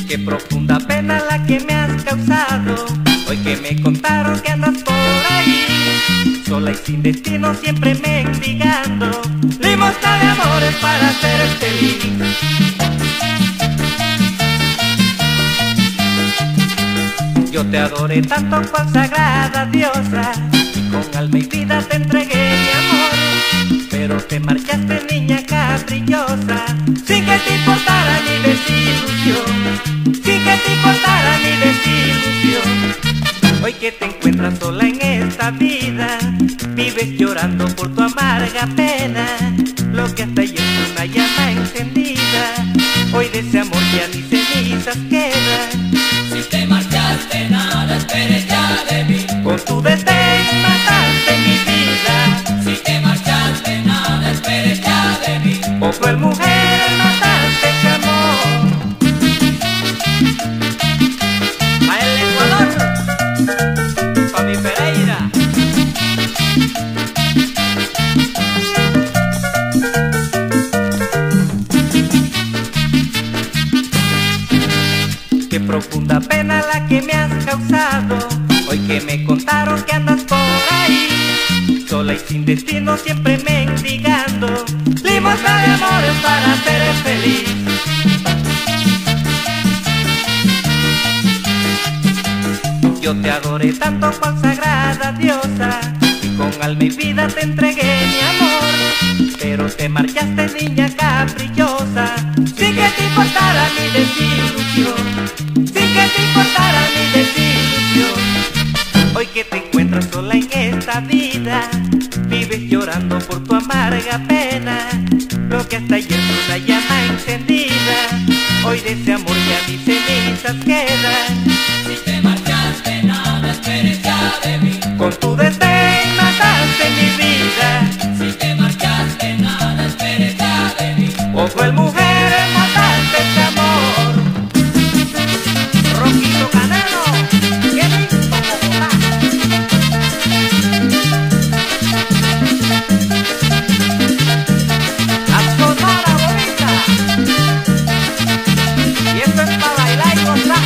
Qué profunda pena la que me has causado, hoy que me contaron que andas por ahí, sola y sin destino, siempre mendigando limosna de amores para ser feliz. Yo te adoré tanto, cual sagrada diosa, y con alma y vida te entregué mi amor, pero te marchaste, niña caprichosa, sin que te importara mi desilusión, sin que te importara mi desilusión. Hoy que te encuentras sola en esta vida, vives llorando por tu amarga pena, lo que hasta ayer fue una llama encendida, hoy de ese amor ya ni cenizas quedan. Si te marchaste, nada esperes ya de mí. Con tu desdén mataste mi vida. Si te marchaste, nada esperes ya de mí. Oh cruel mujer, mataste ese amor. Pa' el Ecuador, pa' mi Pereira. Qué profunda pena la que me has causado, hoy que me contaron que andas por ahí, sola y sin destino, siempre mendigando limosna de amores para ser feliz. Yo te adoré tanto, cual sagrada diosa, y con alma y vida te entregué mi amor, pero te marchaste, niña caprichosa, sin que te importara mi desilusión, sin que te importara mi desilusión. Hoy que te encuentras sola en esta vida, vives llorando por tu amarga pena, lo que hasta ayer fue una llama encendida, hoy de ese amor ya ni cenizas quedan. Si te marchaste, nada esperes ya de mí. Con tu desdén mataste mi vida. Si te marchaste, nada esperes ya de mí. Oh cruel mujer, mataste ese amor. Roquito Canelo, qué rico Bogotá. La sonora bonita. Y esto es para bailar y gozar.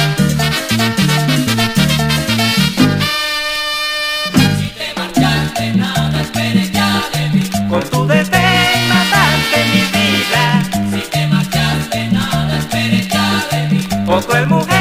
Si te marchaste, nada esperes ya de mí. Con tu desdén mataste mi vida. Si te marchaste, nada esperes ya de mí. Oh cruel mujer.